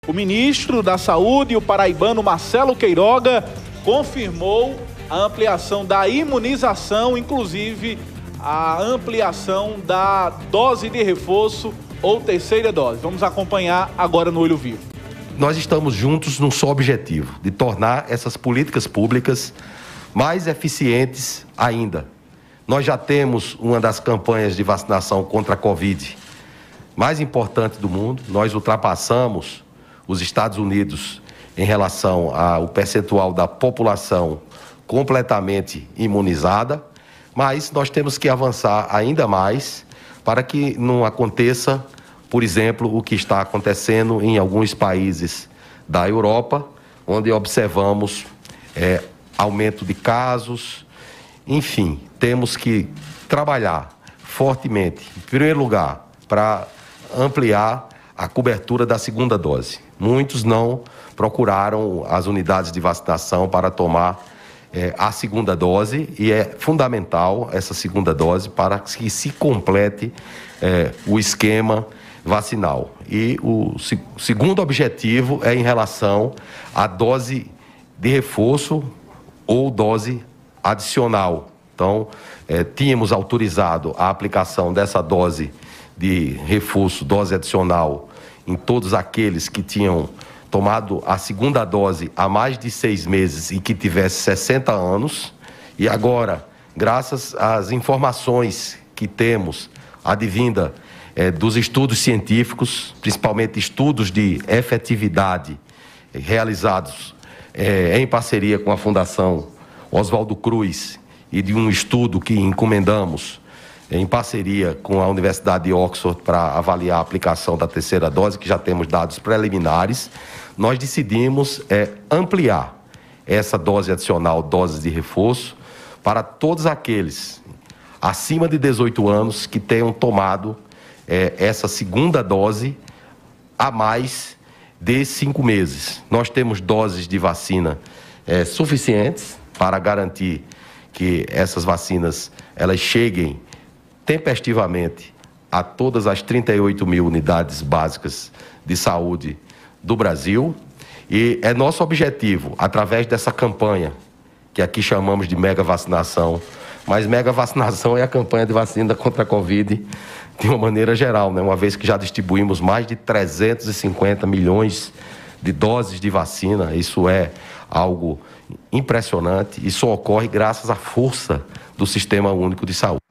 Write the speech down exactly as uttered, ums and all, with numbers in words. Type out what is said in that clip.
O ministro da Saúde, o paraibano Marcelo Queiroga, confirmou a ampliação da imunização, inclusive a ampliação da dose de reforço ou terceira dose. Vamos acompanhar agora no Olho Vivo. Nós estamos juntos num só objetivo, de tornar essas políticas públicas mais eficientes ainda. Nós já temos uma das campanhas de vacinação contra a Covid mais importante do mundo. Nós ultrapassamos os Estados Unidos em relação ao percentual da população completamente imunizada, mas nós temos que avançar ainda mais para que não aconteça, por exemplo, o que está acontecendo em alguns países da Europa, onde observamos é, aumento de casos. Enfim, temos que trabalhar fortemente, em primeiro lugar, para ampliar a cobertura da segunda dose. Muitos não procuraram as unidades de vacinação para tomar é, a segunda dose, e é fundamental essa segunda dose para que se complete é, o esquema vacinal. E o se, segundo objetivo é em relação à dose de reforço ou dose adicional. Então, é, tínhamos autorizado a aplicação dessa dose de reforço, dose adicional, em todos aqueles que tinham tomado a segunda dose há mais de seis meses e que tivesse sessenta anos. E agora, graças às informações que temos, advinda é, dos estudos científicos, principalmente estudos de efetividade é, realizados é, em parceria com a Fundação Oswaldo Cruz e de um estudo que encomendamos em parceria com a Universidade de Oxford para avaliar a aplicação da terceira dose, que já temos dados preliminares, nós decidimos é, ampliar essa dose adicional, dose de reforço, para todos aqueles acima de dezoito anos que tenham tomado é, essa segunda dose há mais de cinco meses. Nós temos doses de vacina é, suficientes para garantir que essas vacinas elas cheguem tempestivamente a todas as trinta e oito mil unidades básicas de saúde do Brasil. E é nosso objetivo, através dessa campanha, que aqui chamamos de mega vacinação, mas mega vacinação é a campanha de vacina contra a Covid de uma maneira geral, né? Uma vez que já distribuímos mais de trezentos e cinquenta milhões de doses de vacina. Isso é algo impressionante e só ocorre graças à força do Sistema Único de Saúde.